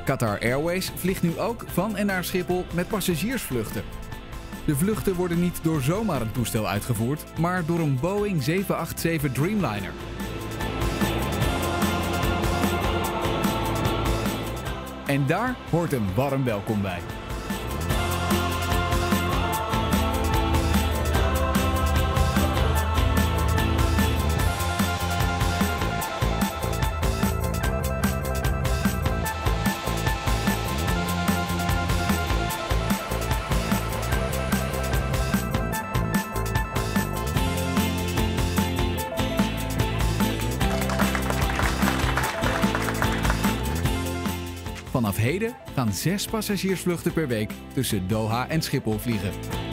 Qatar Airways vliegt nu ook van en naar Schiphol met passagiersvluchten. De vluchten worden niet door zomaar een toestel uitgevoerd, maar door een Boeing 787 Dreamliner. En daar hoort een warm welkom bij. Vanaf heden gaan 6 passagiersvluchten per week tussen Doha en Schiphol vliegen.